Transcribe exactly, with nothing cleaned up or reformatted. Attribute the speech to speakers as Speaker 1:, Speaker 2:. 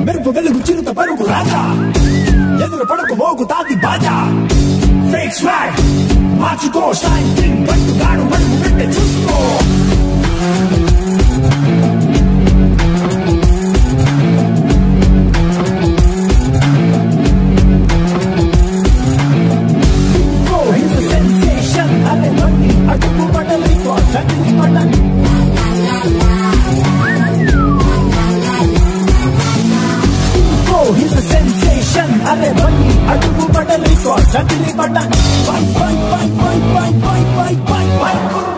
Speaker 1: మెరుపు వెలుగు చిరుత పరుగు రాజా ఎదురు పడకు మోగుతాది బాజా ఫేక్ స్వాగ్ మార్చుకో స్టైల్ కింగ్ పట్టుగాడు పడుగు పెట్టే చూసుకో He's a sensation. Arre bunny, adugu bada record. Chakri bada. Bye bye bye bye bye bye bye bye bye.